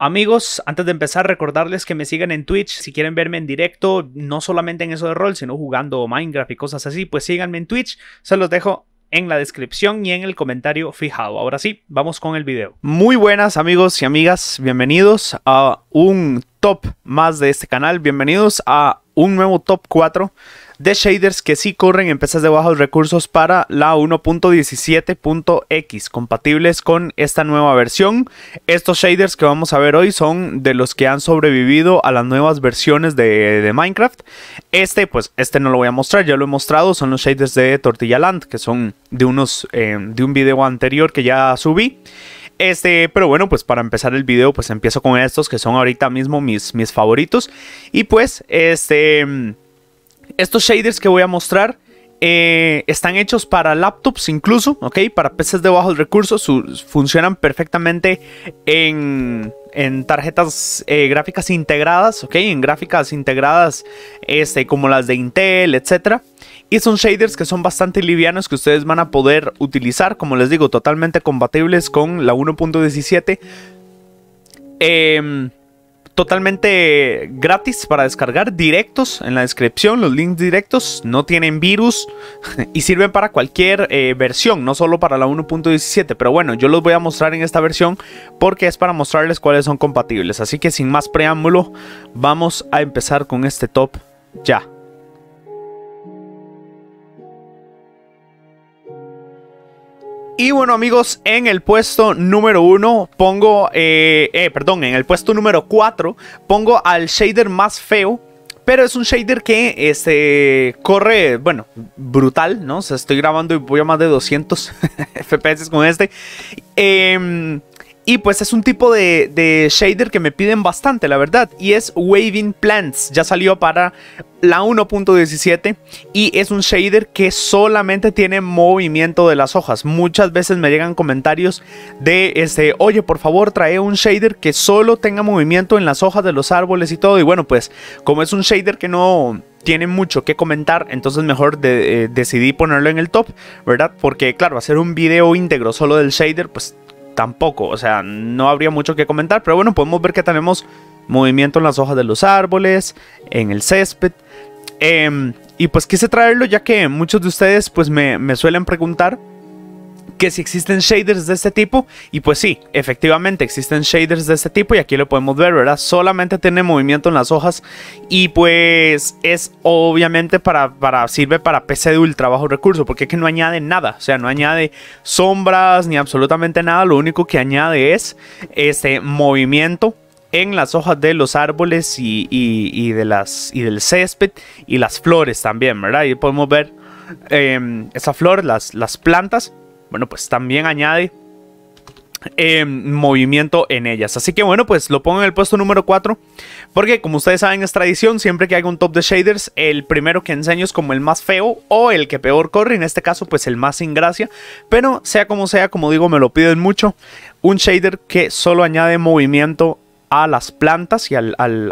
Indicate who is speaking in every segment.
Speaker 1: Amigos, antes de empezar, recordarles que me sigan en Twitch. Si quieren verme en directo, no solamente en eso de rol, sino jugando Minecraft y cosas así, pues síganme en Twitch. Se los dejo en la descripción y en el comentario fijado. Ahora sí, vamos con el video. Muy buenas amigos y amigas, bienvenidos a un top más de este canal. Bienvenidos a un nuevo top 4 de shaders que sí corren en PCs de bajos recursos para la 1.17.x, compatibles con esta nueva versión. Estos shaders que vamos a ver hoy son de los que han sobrevivido a las nuevas versiones de Minecraft. Este no lo voy a mostrar, ya lo he mostrado, son los shaders de Tortilla Land, que son de un video anterior que ya subí. Pero bueno, pues para empezar el video, pues empiezo con estos que son ahorita mismo mis favoritos. Y pues, estos shaders que voy a mostrar están hechos para laptops incluso, ¿ok? Para PCs de bajos recursos, funcionan perfectamente en tarjetas gráficas integradas, ¿ok? En gráficas integradas como las de Intel, etcétera. Y son shaders que son bastante livianos que ustedes van a poder utilizar, como les digo, totalmente compatibles con la 1.17. Totalmente gratis para descargar, directos en la descripción, los links directos, no tienen virus y sirven para cualquier versión, no solo para la 1.17, pero bueno, yo los voy a mostrar en esta versión porque es para mostrarles cuáles son compatibles. Así que sin más preámbulo, vamos a empezar con este top ya. Y bueno amigos, en el puesto número 1 pongo, en el puesto número 4 pongo al shader más feo, pero es un shader que corre, bueno, brutal, ¿no? O sea, estoy grabando y voy a más de 200 FPS con este. Y pues es un tipo de shader que me piden bastante, la verdad. Y es Waving Plants. Ya salió para la 1.17. Y es un shader que solamente tiene movimiento de las hojas. Muchas veces me llegan comentarios de oye, por favor, trae un shader que solo tenga movimiento en las hojas de los árboles y todo. Y bueno, pues como es un shader que no tiene mucho que comentar, entonces mejor decidí ponerlo en el top, ¿verdad? Porque claro, hacer un video íntegro solo del shader, pues tampoco, o sea, no habría mucho que comentar. Pero bueno, podemos ver que tenemos movimiento en las hojas de los árboles, en el césped. Y pues quise traerlo ya que muchos de ustedes pues me suelen preguntar que si existen shaders de este tipo. Y pues sí, efectivamente existen shaders de este tipo. Y aquí lo podemos ver, ¿verdad? Solamente tiene movimiento en las hojas. Y pues es obviamente sirve para PC de ultra bajo recurso. Porque es que no añade nada. O sea, no añade sombras ni absolutamente nada. Lo único que añade es movimiento en las hojas de los árboles y del césped y las flores también, ¿verdad? Ahí podemos ver esa flor, las plantas. Bueno, pues también añade movimiento en ellas. Así que bueno, pues lo pongo en el puesto número 4. Porque como ustedes saben, es tradición. Siempre que haga un top de shaders, el primero que enseño es como el más feo o el que peor corre. En este caso, pues el más sin gracia. Pero sea, como digo, me lo piden mucho. Un shader que solo añade movimiento a las plantas y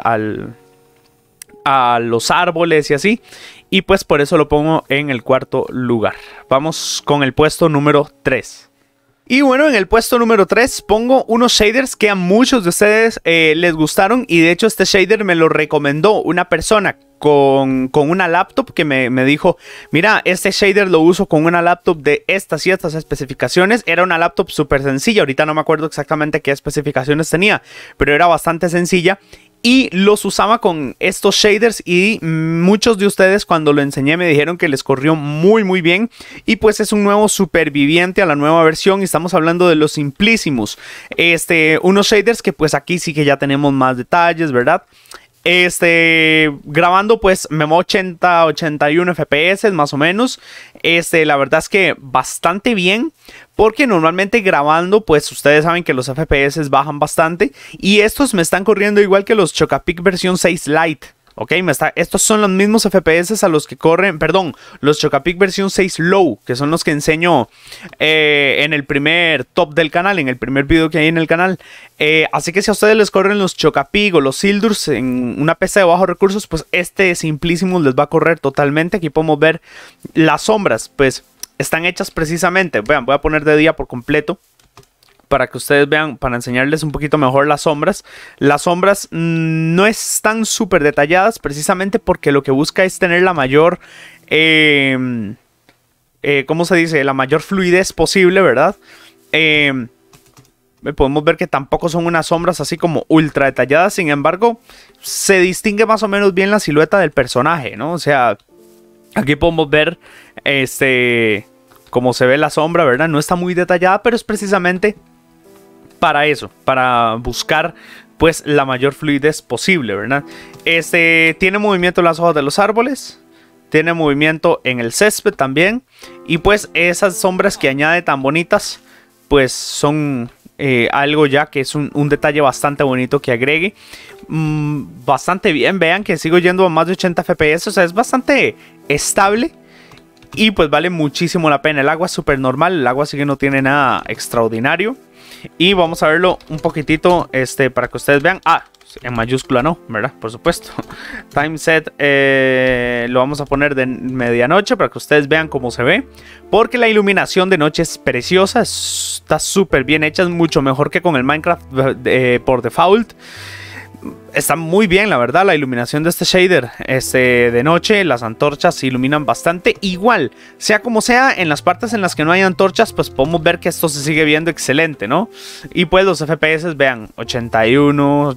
Speaker 1: a los árboles y así. Y pues por eso lo pongo en el cuarto lugar. Vamos con el puesto número 3. Y bueno, en el puesto número 3 pongo unos shaders que a muchos de ustedes les gustaron. Y de hecho este shader me lo recomendó una persona con una laptop que me dijo: mira, este shader lo uso con una laptop de estas y estas especificaciones. Era una laptop súper sencilla, ahorita no me acuerdo exactamente qué especificaciones tenía, pero era bastante sencilla. Y los usaba con estos shaders y muchos de ustedes cuando lo enseñé me dijeron que les corrió muy bien. Y pues es un nuevo superviviente a la nueva versión y estamos hablando de los Simplicimus. Unos shaders que pues aquí sí que ya tenemos más detalles, ¿verdad? Grabando pues me muevo 80-81 FPS más o menos. La verdad es que bastante bien, porque normalmente grabando pues ustedes saben que los FPS bajan bastante. Y estos me están corriendo igual que los Chocapic versión 6 Lite. Ok, estos son los mismos FPS a los que corren, perdón, los Chocapic versión 6 Low, que son los que enseño en el primer top del canal, en el primer video que hay en el canal. Así que si a ustedes les corren los Chocapic o los Sildurs en una PC de bajos recursos, pues Simplicimus les va a correr totalmente. Aquí podemos ver las sombras, pues están hechas precisamente, vean, voy a poner de día por completo para que ustedes vean, para enseñarles un poquito mejor las sombras. Las sombras no están súper detalladas precisamente porque lo que busca es tener la mayor, ¿cómo se dice? La mayor fluidez posible, ¿verdad? Podemos ver que tampoco son unas sombras así como ultra detalladas, sin embargo, se distingue más o menos bien la silueta del personaje, ¿no? O sea, aquí podemos ver, cómo se ve la sombra, ¿verdad? No está muy detallada, pero es precisamente para eso, para buscar pues la mayor fluidez posible, ¿verdad? Tiene movimiento en las hojas de los árboles, tiene movimiento en el césped también, y pues esas sombras que añade tan bonitas, pues son algo ya que es un detalle bastante bonito que agregue. Bastante bien, vean que sigo yendo a más de 80 FPS, o sea, es bastante estable. Y pues vale muchísimo la pena. El agua es súper normal, el agua sí que no tiene nada extraordinario. Y vamos a verlo un poquitito para que ustedes vean. Ah, en mayúscula no, ¿verdad? Por supuesto. Time set lo vamos a poner de medianoche para que ustedes vean cómo se ve. Porque la iluminación de noche es preciosa, está súper bien hecha, es mucho mejor que con el Minecraft por default. Está muy bien, la verdad, la iluminación de este shader de noche. Las antorchas se iluminan bastante. Igual, sea como sea, en las partes en las que no hay antorchas, pues podemos ver que esto se sigue viendo excelente, ¿no? Y pues los FPS, vean, 81,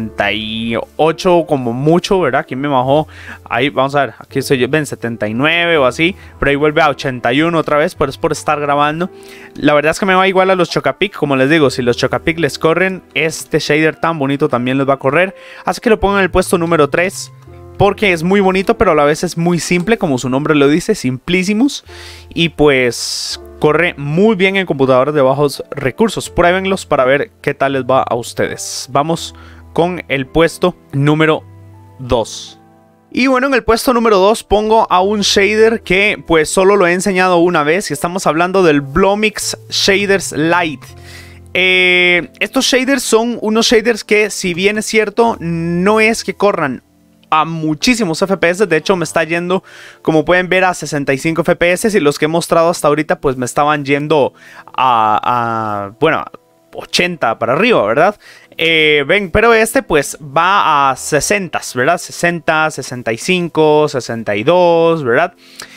Speaker 1: 78 como mucho, ¿verdad? Aquí me bajó, ahí vamos a ver, aquí estoy, ven, 79 o así, pero ahí vuelve a 81 otra vez, pero es por estar grabando. La verdad es que me va igual a los Chocapic, como les digo, si los Chocapic les corren, este shader tan bonito también les va a correr. Así que lo pongo en el puesto número 3 porque es muy bonito, pero a la vez es muy simple, como su nombre lo dice, Simplicimus. Y pues corre muy bien en computadoras de bajos recursos. Pruébenlos para ver qué tal les va a ustedes. Vamos con el puesto número 2. Y bueno, en el puesto número 2 pongo a un shader que pues solo lo he enseñado una vez. Y estamos hablando del Blomix Shaders Lite. Estos shaders son unos shaders que, si bien es cierto, no es que corran a muchísimos FPS. De hecho me está yendo, como pueden ver, a 65 FPS. Y los que he mostrado hasta ahorita pues me estaban yendo bueno, 80 para arriba, ¿verdad? Ven, pero este pues va a 60, ¿verdad? 60, 65, 62, ¿verdad?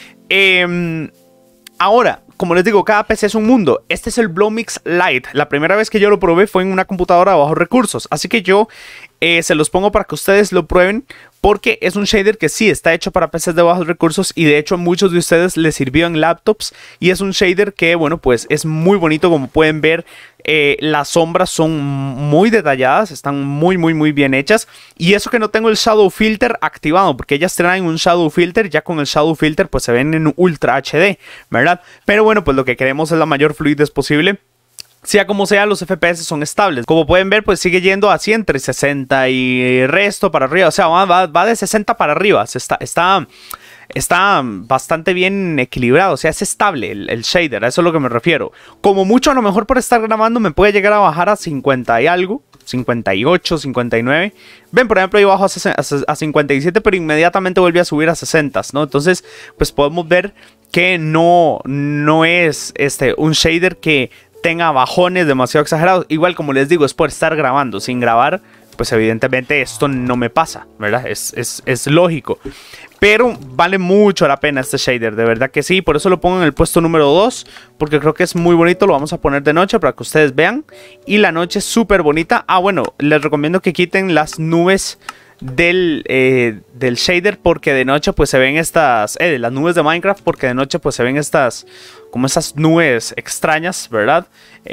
Speaker 1: Ahora, como les digo, cada PC es un mundo. Este es el Blomix Lite. La primera vez que yo lo probé fue en una computadora de bajos recursos. Así que yo se los pongo para que ustedes lo prueben. Porque es un shader que sí está hecho para PCs de bajos recursos. Y de hecho a muchos de ustedes les sirvió en laptops. Y es un shader que, bueno, pues es muy bonito. Como pueden ver, las sombras son muy detalladas. Están muy bien hechas. Y eso que no tengo el Shadow Filter activado. Porque ellas traen un Shadow Filter. Ya con el Shadow Filter pues se ven en Ultra HD, ¿verdad? Pero bueno, pues lo que queremos es la mayor fluidez posible. Sea como sea, los FPS son estables. Como pueden ver, pues sigue yendo así entre 60 y resto para arriba. O sea, va de 60 para arriba. Está bastante bien equilibrado. O sea, es estable el shader. A eso es lo que me refiero. Como mucho, a lo mejor por estar grabando me puede llegar a bajar a 50 y algo. 58, 59. Ven, por ejemplo, yo bajo a 57, pero inmediatamente vuelve a subir a 60, ¿no? Entonces, pues podemos ver que no es un shader que tenga bajones demasiado exagerados. Igual, como les digo, es por estar grabando. Sin grabar, pues evidentemente esto no me pasa, ¿verdad? Es lógico. Pero vale mucho la pena este shader, de verdad que sí. Por eso lo pongo en el puesto número 2, porque creo que es muy bonito. Lo vamos a poner de noche para que ustedes vean. Y la noche es súper bonita. Ah, bueno, les recomiendo que quiten las nubes del shader, porque de noche pues se ven estas, las nubes de Minecraft, porque de noche pues se ven estas, como esas nubes extrañas, ¿verdad?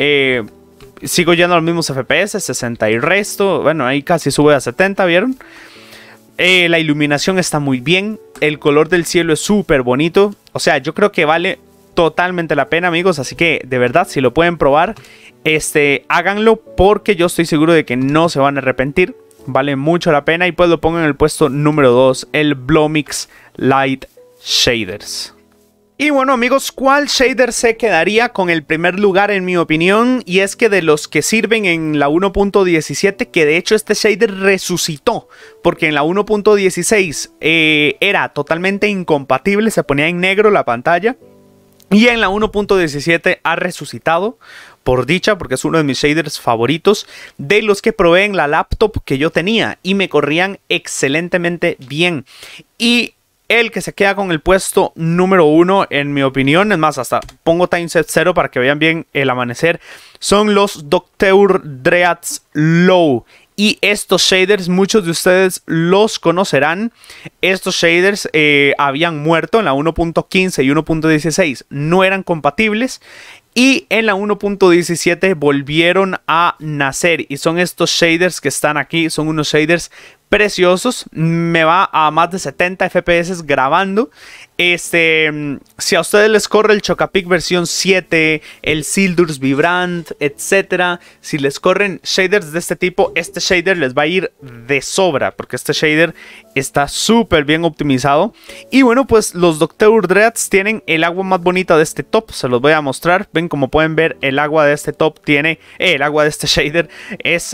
Speaker 1: Sigo yendo a los mismos FPS, 60 y resto, bueno, ahí casi sube a 70, ¿vieron? La iluminación está muy bien, el color del cielo es súper bonito, o sea, yo creo que vale totalmente la pena, amigos, así que de verdad, si lo pueden probar, háganlo, porque yo estoy seguro de que no se van a arrepentir. Vale mucho la pena. Y pues lo pongo en el puesto número 2, el Blomix Lite Shaders. Y bueno, amigos, ¿cuál shader se quedaría con el primer lugar en mi opinión? Y es que de los que sirven en la 1.17, que de hecho este shader resucitó, porque en la 1.16 era totalmente incompatible, se ponía en negro la pantalla. Y en la 1.17 ha resucitado por dicha, porque es uno de mis shaders favoritos de los que probé en la laptop que yo tenía y me corrían excelentemente bien. Y el que se queda con el puesto número 1, en mi opinión, es más, hasta pongo timeset 0 para que vean bien el amanecer, son los Docteur Dreads Low. Y estos shaders, muchos de ustedes los conocerán. Estos shaders habían muerto en la 1.15 y 1.16. No eran compatibles. Y en la 1.17 volvieron a nacer. Y son estos shaders que están aquí. Son unos shaders preciosos. Me va a más de 70 FPS grabando. Si a ustedes les corre el Chocapic versión 7, el Sildur's Vibrant, etcétera, si les corren shaders de este tipo, este shader les va a ir de sobra, porque este shader está súper bien optimizado. Y bueno, pues los Docteur Dreads tienen el agua más bonita de este top, se los voy a mostrar. Ven, como pueden ver, el agua de este top tiene, el agua de este shader es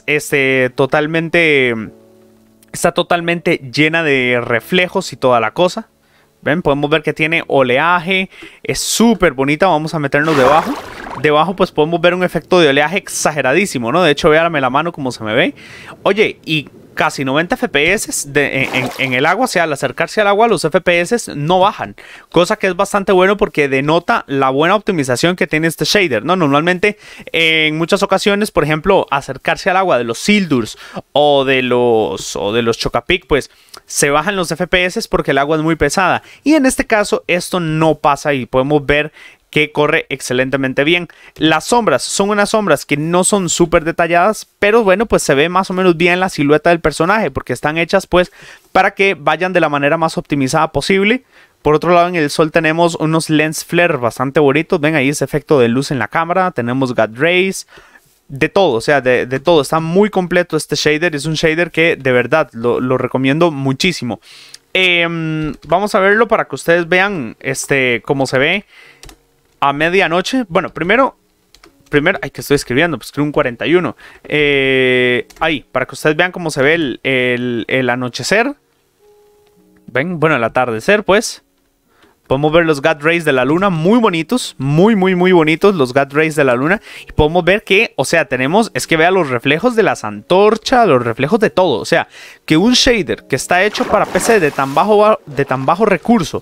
Speaker 1: está totalmente llena de reflejos y toda la cosa. Ven, podemos ver que tiene oleaje, es súper bonita. Vamos a meternos debajo. Debajo pues podemos ver un efecto de oleaje exageradísimo, ¿no? De hecho, véanme la mano como se me ve. Oye, y casi 90 FPS en el agua, o sea, al acercarse al agua los FPS no bajan. Cosa que es bastante bueno porque denota la buena optimización que tiene este shader, ¿no? Normalmente en muchas ocasiones, por ejemplo, acercarse al agua de los Sildurs o de los Chocapic, pues se bajan los FPS porque el agua es muy pesada. Y en este caso esto no pasa y podemos ver que corre excelentemente bien. Las sombras son unas sombras que no son súper detalladas, pero bueno, pues se ve más o menos bien la silueta del personaje porque están hechas pues para que vayan de la manera más optimizada posible. Por otro lado, en el sol tenemos unos lens flare bastante bonitos. Ven ahí ese efecto de luz en la cámara. Tenemos God Rays. De todo, o sea, de todo. Está muy completo este shader. Es un shader que de verdad lo recomiendo muchísimo. Vamos a verlo para que ustedes vean cómo se ve a medianoche. Bueno, primero, ay, que estoy escribiendo, pues escribo un 41. Ahí, para que ustedes vean cómo se ve el anochecer. Ven, bueno, el atardecer, pues. Podemos ver los God Rays de la luna, muy bonitos, muy bonitos los God Rays de la luna. Y podemos ver que, o sea, es que vea los reflejos de las antorchas, los reflejos de todo. O sea, que un shader que está hecho para PC de tan bajo recurso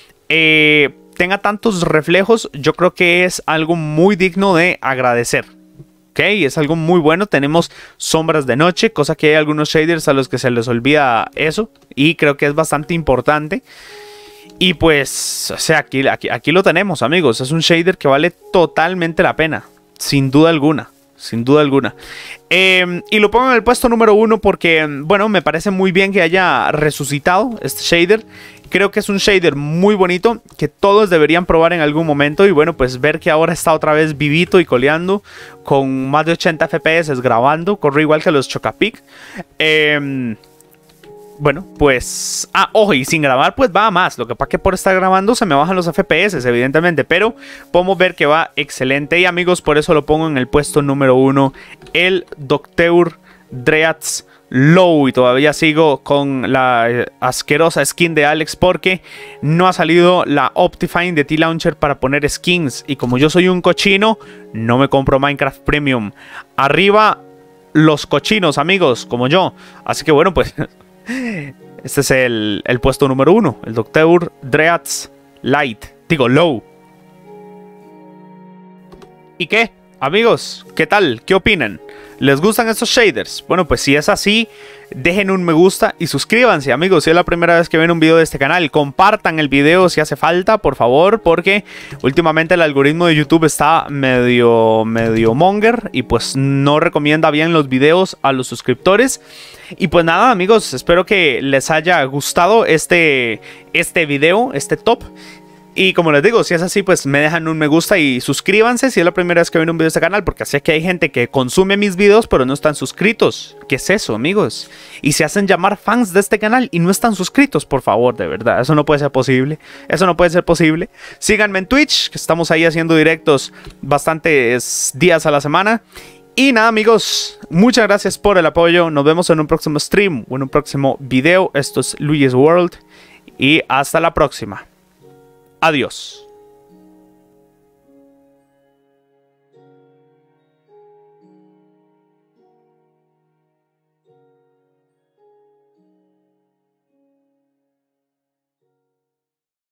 Speaker 1: tenga tantos reflejos, yo creo que es algo muy digno de agradecer. Ok, es algo muy bueno. Tenemos sombras de noche, cosa que hay algunos shaders a los que se les olvida eso. Y creo que es bastante importante. Y pues, o sea, aquí lo tenemos, amigos. Es un shader que vale totalmente la pena. Sin duda alguna. Sin duda alguna. Y lo pongo en el puesto número 1 porque, bueno, me parece muy bien que haya resucitado este shader. Creo que es un shader muy bonito que todos deberían probar en algún momento. Y bueno, pues ver que ahora está otra vez vivito y coleando con más de 80 FPS grabando. Corre igual que los Chocapic. Bueno, pues... Ah, ojo, y sin grabar pues va a más. Lo que pasa es que por estar grabando se me bajan los FPS, evidentemente. Pero podemos ver que va excelente. Y amigos, por eso lo pongo en el puesto número 1. El Docteur Dreads Low. Y todavía sigo con la asquerosa skin de Alex porque no ha salido la Optifine de T-Launcher para poner skins. Y como yo soy un cochino, no me compro Minecraft Premium. Arriba los cochinos, amigos, como yo. Así que bueno, pues... Este es el puesto número 1, el Docteur Dreads Low. ¿Y qué? Amigos, ¿qué tal? ¿Qué opinan? ¿Les gustan estos shaders? Bueno, pues si es así, dejen un me gusta y suscríbanse, amigos. Si es la primera vez que ven un video de este canal, compartan el video si hace falta, por favor, porque últimamente el algoritmo de YouTube está medio monger y pues no recomienda bien los videos a los suscriptores. Y pues nada, amigos, espero que les haya gustado este video, este top. Y como les digo, si es así, pues me dejan un me gusta y suscríbanse si es la primera vez que ven un video de este canal, porque sé que hay gente que consume mis videos pero no están suscritos. ¿Qué es eso, amigos? Y se hacen llamar fans de este canal y no están suscritos, por favor, de verdad. Eso no puede ser posible. Eso no puede ser posible. Síganme en Twitch, que estamos ahí haciendo directos bastantes días a la semana. Y nada, amigos, muchas gracias por el apoyo. Nos vemos en un próximo stream o en un próximo video. Esto es Luigi's World y hasta la próxima. Adiós.